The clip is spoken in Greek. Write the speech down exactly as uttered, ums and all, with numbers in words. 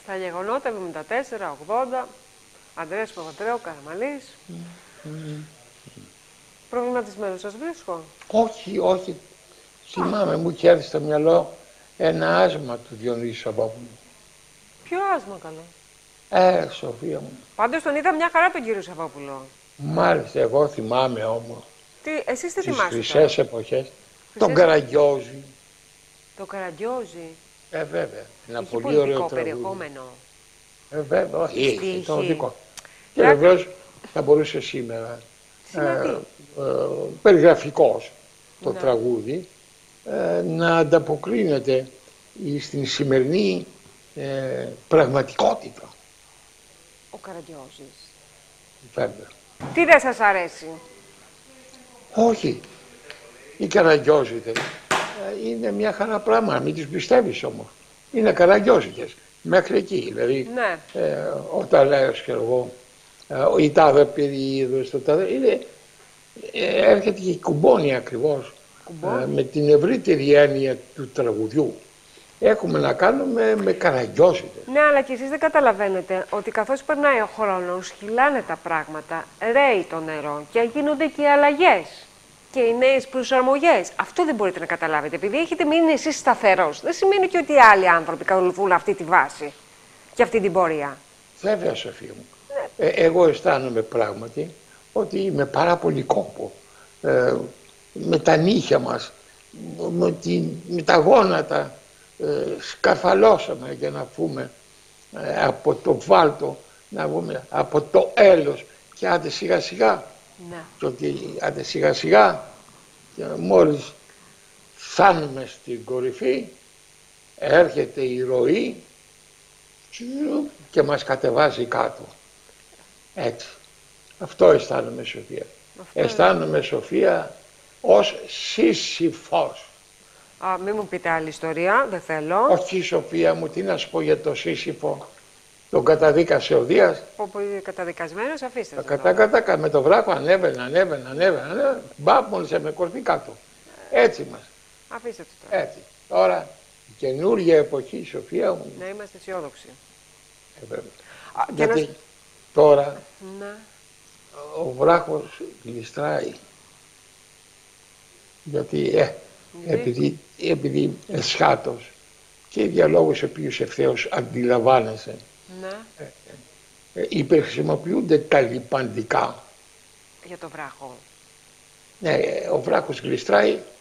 Στα γεγονότα εβδομήντα τέσσερα ογδόντα, Ανδρέας Παπανδρέου, Καραμαλής. Mm. Mm. Προβληματισμένο σας βρίσκω? Όχι, όχι. Θυμάμαι, μου είχε έρθει στο μυαλό ένα άσμα του Διονύση Σαββόπουλου. Ποιο άσμα, καλό? Ε, Σοφία μου. Πάντως τον είδα μια χαρά τον κύριο Σαββόπουλο. Μάλιστα, εγώ θυμάμαι όμως. Τι, εσείς τι τις θυμάστε? χρυσές εποχές. Χρυσές... Τον Καραγκιόζη. Το Καραγκιόζη. Ε, βέβαια. Ένα Είχε πολύ ωραίο τραγούδι. περιεχόμενο. Ε, βέβαια, όχι, είχε το δικό. Και Λά... βεβαίως θα μπορούσε σήμερα, σήμερα ε, ε, περιγραφικός το να. τραγούδι, ε, να ανταποκρίνεται στην σημερινή ε, πραγματικότητα. Ο Καραγκιόζης. Βέβαια. Τι δεν σας αρέσει? Όχι. Οι Καραγκιόζητες είναι μια χαρά πράγμα, μην τις πιστεύεις όμως. Είναι Καραγκιόζητες. Μέχρι εκεί, δηλαδή, ναι. ε, όταν λέω, ξέρω εγώ, ε, η τάδε περίοδος, το τάδε, είναι, ε, έρχεται και κουμπώνει ακριβώς ε, με την ευρύτερη έννοια του τραγουδιού. Έχουμε να κάνουμε με Καραγκιόζητες. Ναι, αλλά και εσείς δεν καταλαβαίνετε ότι καθώς περνάει ο χρόνος, χυλάνε τα πράγματα, ρέει το νερό και γίνονται και οι αλλαγές και οι νέες προσαρμογές. Αυτό δεν μπορείτε να καταλάβετε. Επειδή έχετε μείνει εσείς σταθερός, δεν σημαίνει και ότι οι άλλοι άνθρωποι ακολουθούν αυτή τη βάση και αυτή την πορεία. Βέβαια, Σοφία μου. Ε, εγώ αισθάνομαι πράγματι ότι με πάρα πολύ κόπο, ε, με τα νύχια μας, με, τη, με τα γόνατα, ε, σκαρφαλώσαμε για να πούμε ε, από το βάλτο, να πούμε από το έλος και άντε σιγά σιγά. Ναι. Και ότι άντε σιγά σιγά και μόλις φτάνουμε στην κορυφή έρχεται η ροή και μας κατεβάζει κάτω. Έτσι. Αυτό αισθάνομαι, Σοφία. Αυτό αισθάνομαι, είναι. Σοφία, ως Σύσυφος. Α, μην μου πείτε άλλη ιστορία, δεν θέλω. Όχι, Σοφία μου, τι να σου πω για το Σύσυφο. Τον καταδίκασε ο Δίας. Όπου είναι καταδικασμένος, αφήστε το. Κατά, κατά, με το βράχο ανέβαινε, ανέβαινε, ανέβαινε, ανέβαινε. Μπαπ, μόλις με κορφή κάτω. Έτσι μας. Αφήστε το τώρα. Έτσι. Τώρα, η καινούργια εποχή, Σοφία μου. Να είμαστε αισιόδοξοι. Ε, βέβαια. Α, γιατί να... τώρα να. ο βράχος γλιστράει. Γιατί, ε, επειδή, επειδή εσχάτως και για λόγους ο οποίους ευθέως αντιλαμβάνεσαι, ε, ε, υπερχρησιμοποιούνται τα λιπαντικά. Για το βράχο. Ναι, ο βράχος γλιστράει